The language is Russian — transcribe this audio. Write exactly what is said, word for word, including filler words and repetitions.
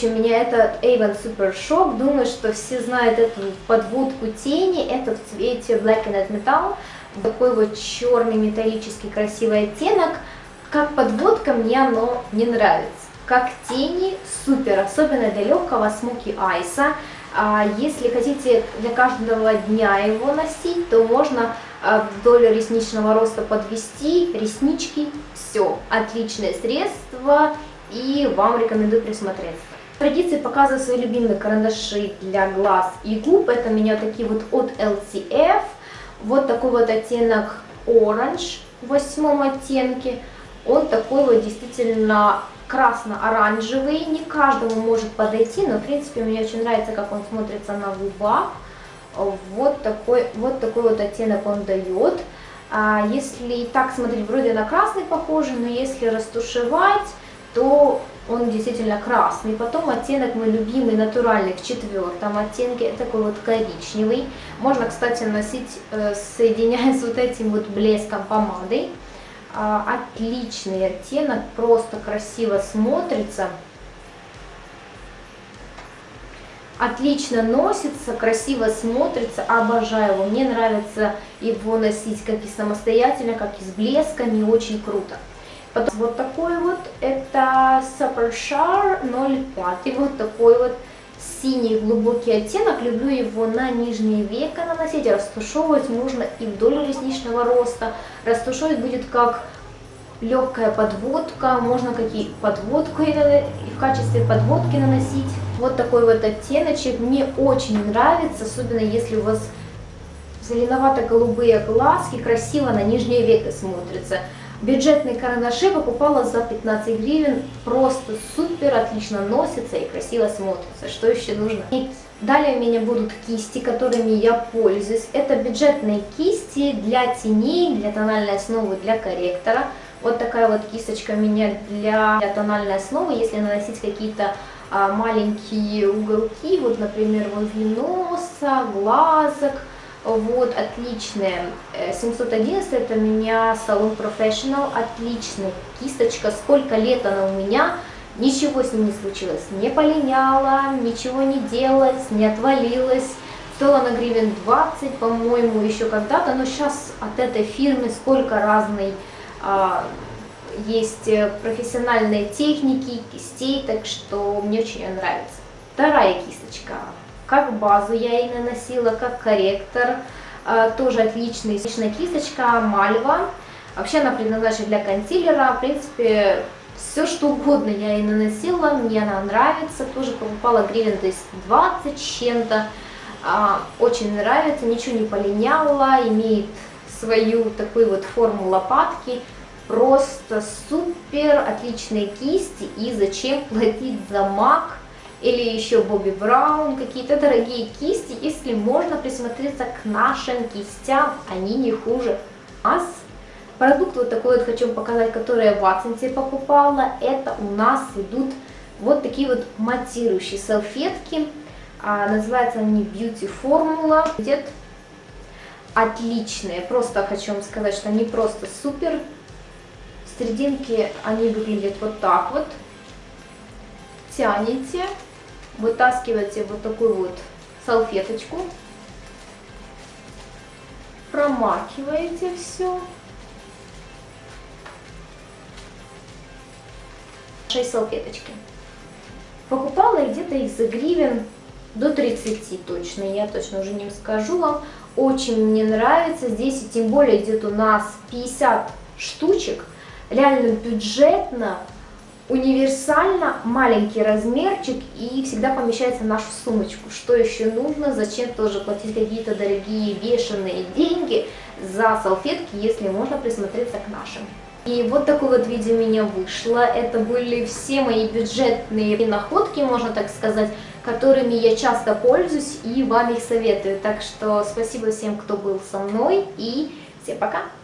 Следующий у меня это Avon Super Shock. Думаю, что все знают эту подводку тени. Это в цвете Blackened Metal. Такой вот черный металлический красивый оттенок. Как подводка мне оно не нравится. Как тени супер, особенно для легкого смоки айса. Если хотите для каждого дня его носить, то можно вдоль ресничного роста подвести реснички. Все, отличное средство, и вам рекомендую присмотреться. В традиции показываю свои любимые карандаши для глаз и губ. Это у меня такие вот от эл си эф. Вот такой вот оттенок Orange в восьмом оттенке. Он такой вот действительно красно-оранжевый. Не каждому может подойти, но в принципе мне очень нравится, как он смотрится на губах. Вот такой вот, такой вот оттенок он дает. А если так смотреть, вроде на красный похожий, но если растушевать, то он действительно красный. Потом оттенок мой любимый, натуральный, в четвертом оттенке, это такой вот коричневый. Можно, кстати, носить, э, соединяя с вот этим вот блеском помадой. А, отличный оттенок, просто красиво смотрится. Отлично носится, красиво смотрится, обожаю его. Мне нравится его носить как и самостоятельно, как и с блесками, очень круто. Потом вот такой вот, это Super Shar ноль пять, и вот такой вот синий глубокий оттенок. Люблю его на нижнее веко наносить, растушевывать можно и вдоль ресничного роста. Растушевывать будет как легкая подводка, можно какие подводку и в качестве подводки наносить. Вот такой вот оттеночек мне очень нравится, особенно если у вас зеленовато-голубые глазки, красиво на нижнее веко смотрится. Бюджетные карандаши покупала за пятнадцать гривен, просто супер, отлично носится и красиво смотрится. Что еще нужно? И далее у меня будут кисти, которыми я пользуюсь. Это бюджетные кисти для теней, для тональной основы, для корректора. Вот такая вот кисточка у меня для, для тональной основы, если наносить какие-то а, маленькие уголки, вот, например, возле носа, глазок. Вот, отличная. семьсот одиннадцать, это у меня салон Professional, отличная кисточка. Сколько лет она у меня, ничего с ней не случилось. Не полиняла, ничего не делалось, не отвалилась. Стоила на гривен двадцать, по-моему, еще когда-то. Но сейчас от этой фирмы сколько разной а, есть профессиональные техники, кистей, так что мне очень нравится. Вторая кисточка. Как базу я ей наносила, как корректор, а, тоже отличный, отличная кисточка Malva. Вообще она предназначена для консилера, в принципе, все что угодно я ей наносила, мне она нравится, тоже покупала гривен, то есть двадцать с чем-то. А, очень нравится, ничего не полиняла, имеет свою такую вот форму лопатки. Просто супер, отличные кисти, и зачем платить за мак или еще Бобби Браун, какие-то дорогие кисти, если можно присмотреться к нашим кистям, они не хуже нас. Продукт вот такой вот хочу показать, который я в Ватсонсе покупала. Это у нас идут вот такие вот матирующие салфетки, а, называются они Beauty Formula. Идет отличные, просто хочу вам сказать, что они просто супер. С серединки они выглядят вот так вот. Тянете, вытаскиваете вот такую вот салфеточку, промакиваете все. шесть салфеточки. Покупала где-то их за гривен до тридцати точно, я точно уже не скажу вам. Очень мне нравится, здесь и тем более идет у нас пятьдесят штучек, реально бюджетно, универсально, маленький размерчик и всегда помещается в нашу сумочку. Что еще нужно, зачем тоже платить какие-то дорогие бешеные деньги за салфетки, если можно присмотреться к нашим. И вот такое вот видео у меня вышло. Это были все мои бюджетные находки, можно так сказать, которыми я часто пользуюсь и вам их советую. Так что спасибо всем, кто был со мной, и всем пока!